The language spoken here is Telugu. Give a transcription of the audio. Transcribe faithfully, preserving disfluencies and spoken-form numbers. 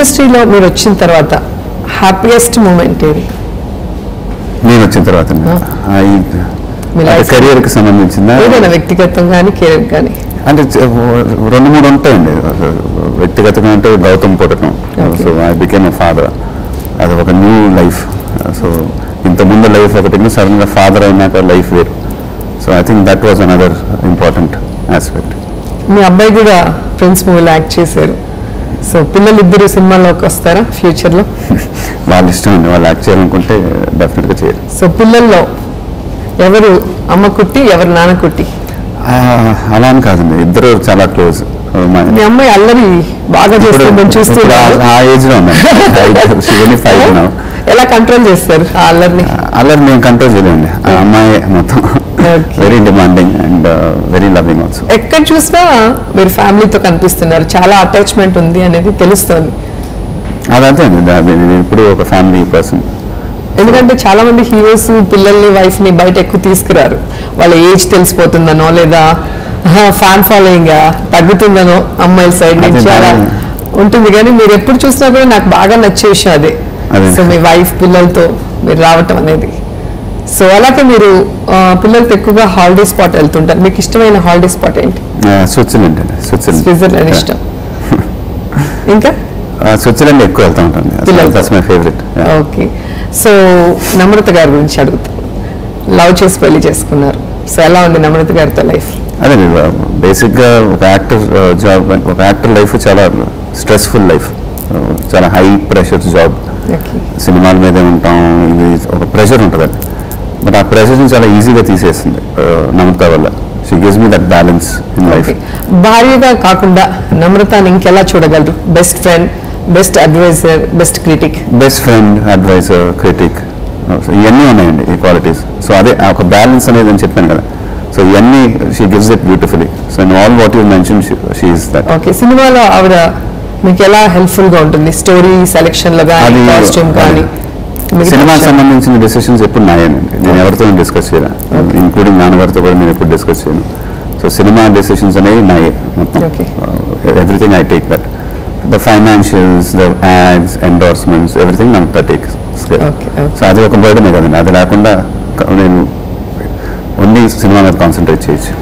ఇండస్ట్రీలో మీరు వచ్చిన తర్వాత హ్యాపీయెస్ట్ మూమెంట్ ఏది? నేను వచ్చిన తర్వాత కెరియర్కి సంబంధించిందా, ఏదైనా వ్యక్తిగతం కానీ కెరీర్ కానీ? అంటే రెండు మూడు ఉంటాయండి. వ్యక్తిగతంగా అంటే గౌతమ్ పుట్టడం, so I became a father, అది ఒక న్యూ లైఫ్. సో ఇంతకుముందు లైఫ్ ఒకటి, సడన్గా ఫాదర్ అయినాక లైఫ్ వేరు. So I think that was another important aspect. మీ అబ్బాయి కూడా ఫ్రెండ్స్ మూవీలో యాక్ట్ చేశారు. సో పిల్లలు ఇద్దరు సినిమాలోకి వస్తారా ఫ్యూచర్లో? వాళ్ళ ఇష్టం అండి, వాళ్ళు యాక్ట్ చేయాలనుకుంటే డెఫినెట్గా చేయరు. సో పిల్లల్లో ఎవరు అమ్మ కుట్టి, ఎవరు నాన్న కుట్టి? అలా అని కాదండి, ఇద్దరు చాలా క్లోజ్. మీ అమ్మాయి అల్లరి బాగా చేస్తుందని చూస్తున్నారు. ఆ ఏజ్ లో ఉన్నాను, ఫైవ్ ఉన్నాం. ఎలా కంట్రోల్ చేస్తారు ఆ అల్లరిని? అల్లరి నేను కంట్రోల్ చేయలేండి, ఆ అమ్మాయి మొత్తం very demanding and very loving also. ఎక్కడ చూసినా మీరు ఫ్యామిలీతో కనిపిస్తున్నారు, చాలా అటాచ్మెంట్ ఉంది అనేది తెలుస్తుంది. అదంతే అండి, నేను ఇప్పుడు ఒక ఫ్యామిలీ పర్సన్. ఎందుకంటే చాలా మంది హీరోస్ పిల్లల్ని వైఫ్ ని బయట ఎక్కువ తీసుకురారు, వాళ్ళ ఏజ్ తెలిసిపోతుందనో లేదా ఫ్యాన్ ఫాలోయింగ్ తగ్గుతుందనో అమ్మాయిల సైడ్ నుంచి అలా ఉంటుంది. కానీ మీరు ఎప్పుడు చూసినా కూడా నాకు బాగా నచ్చే విషయం అదే. సో మీ వైఫ్ పిల్లలతో మీరు రావటం అనేది. సో అలాగే మీరు పిల్లలతో ఎక్కువగా హాలిడే స్పాట్ వెళ్తుంటారు. మీకు ఇష్టమైన హాలిడే స్పాట్ ఏంటి? స్విట్జర్లాండ్ అండి. స్విట్జర్లాండ్ ఇష్టం. ఇంకా స్విట్జర్లాండ్ ఎక్కువ వెళ్తూ ఉంటాను, that's my favourite. Okay. So Namrata గారి గురించి అడుగుతాను. లవ్ చేసి పెళ్లి చేసుకున్నారు. సో ఎలా ఉంది నమ్రత గారితో లైఫ్? అదే బేసిక్గా ఒక యాక్టర్ జాబ్, ఒక యాక్టర్ లైఫ్ చాలా స్ట్రెస్ఫుల్ లైఫ్, చాలా హై ప్రెషర్ జాబ్. సినిమాల మీదే ఉంటాం, ఇది ఒక ప్రెషర్ ఉంటుంది. బట్ ఆ ప్రెషర్ని చాలా ఈజీగా తీసేస్తుంది నమ్రత వల్ల. She gives me that balance in life. భార్యగా కాకుండా నమ్రతని ఇంకెలా చూడగలరు? Best friend, best adviser, best critic. Best friend, adviser, critic, ఇవన్నీ ఉన్నాయండి ఈ క్వాలిటీస్. సో అదే ఒక బ్యాలెన్స్ అనేది అని చెప్పాను కదా. సో ఇవన్నీ she gives it beautifully. So in all what you mention she is that. Okay. సినిమాలో ఆవిడ మీకు ఎలా హెల్ప్ఫుల్ గా ఉంటుంది? స్టోరీ సెలెక్షన్ లో కానీ, కాస్ట్యూమ్ కానీ? సినిమాకి సంబంధించిన డెసిషన్స్ ఎప్పుడు నాయనండి, నేను ఎవరితో డిస్కస్ చేయను, ఇంక్లూడింగ్ నాన్నగారితో కూడా నేను ఎప్పుడు డిస్కస్ చేయను. సో సినిమా డెసిషన్స్ అనేవి నాయే మొత్తం. Everything I take that. The financials, the ads, endorsements, everything నాకు టేక్. సో అది ఒక బర్డనే కదండి, అది లేకుండా నేను ఓన్లీ సినిమా మీద కాన్సన్ట్రేట్ చేయొచ్చు.